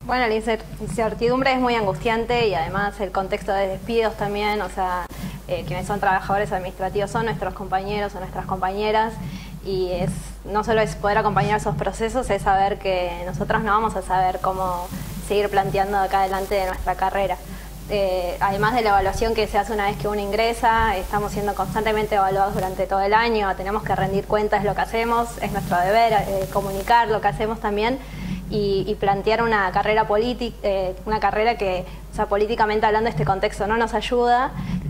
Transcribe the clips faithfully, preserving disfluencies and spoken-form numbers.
Bueno, la incertidumbre es muy angustiante y además el contexto de despidos también, o sea, eh, quienes son trabajadores administrativos son nuestros compañeros o nuestras compañeras y es no solo es poder acompañar esos procesos, es saber que nosotros no vamos a saber cómo seguir planteando acá adelante de nuestra carrera. Eh, además de la evaluación que se hace una vez que uno ingresa, estamos siendo constantemente evaluados durante todo el año, tenemos que rendir cuentas de lo que hacemos, es nuestro deber eh, comunicar lo que hacemos también y, y plantear una carrera política, eh, una carrera que, o sea, políticamente hablando, este contexto no nos ayuda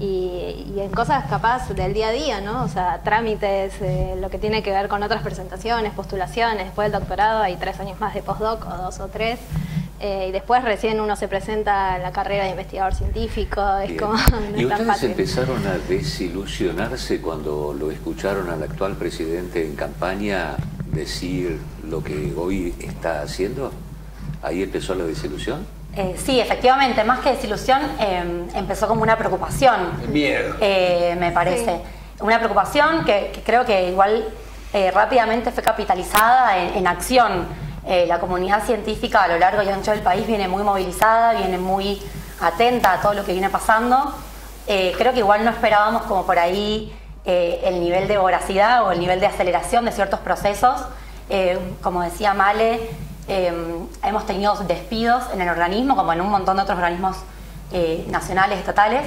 y, y en cosas capaz del día a día, ¿no? O sea, trámites, eh, lo que tiene que ver con otras presentaciones, postulaciones, después del doctorado hay tres años más de postdoc o dos o tres. Eh, y después recién uno se presenta en la carrera de investigador científico, es Bien. como... No ¿Y es tan ustedes fácil. empezaron a desilusionarse cuando lo escucharon al actual presidente en campaña decir lo que hoy está haciendo? ¿Ahí empezó la desilusión? Eh, sí, efectivamente, más que desilusión, eh, empezó como una preocupación. Miedo. Eh, me parece. Sí. Una preocupación que, que creo que igual eh, rápidamente fue capitalizada en, en acción. Eh, la comunidad científica a lo largo y ancho del país viene muy movilizada, viene muy atenta a todo lo que viene pasando. Eh, creo que igual no esperábamos como por ahí eh, el nivel de voracidad o el nivel de aceleración de ciertos procesos. Eh, como decía Male, eh, hemos tenido despidos en el organismo, como en un montón de otros organismos eh, nacionales, estatales.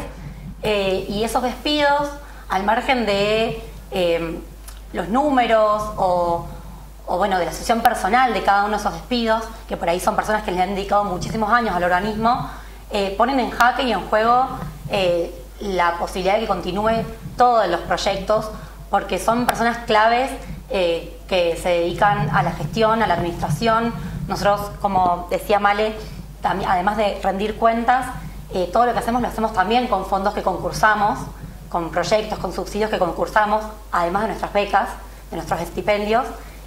Eh, y esos despidos, al margen de eh, los números o... o bueno, de la situación personal de cada uno de esos despidos, que por ahí son personas que le han dedicado muchísimos años al organismo, eh, ponen en jaque y en juego eh, la posibilidad de que continúe todos los proyectos, porque son personas claves eh, que se dedican a la gestión, a la administración. Nosotros, como decía Male, también, además de rendir cuentas, eh, todo lo que hacemos lo hacemos también con fondos que concursamos, con proyectos, con subsidios que concursamos, además de nuestras becas, de nuestros estipendios.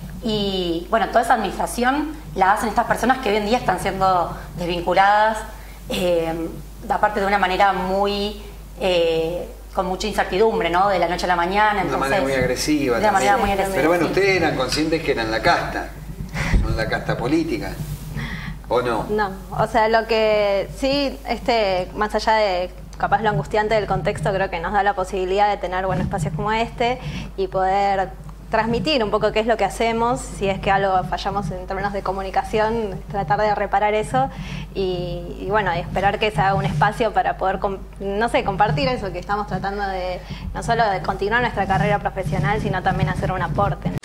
Y bueno, toda esa administración la hacen estas personas que hoy en día están siendo desvinculadas, eh, aparte de una manera muy, eh, con mucha incertidumbre, ¿no? De la noche a la mañana. De una manera muy agresiva. De una manera muy agresiva. Pero bueno, ustedes eran conscientes que eran la casta, son la casta política, ¿o no? No, o sea, lo que sí, este, más allá de capaz lo angustiante del contexto, creo que nos da la posibilidad de tener, bueno, espacios como este y poder transmitir un poco qué es lo que hacemos, si es que algo fallamos en términos de comunicación, tratar de reparar eso y, y bueno, y esperar que se haga un espacio para poder, no sé, compartir eso que estamos tratando de, no solo de continuar nuestra carrera profesional, sino también hacer un aporte.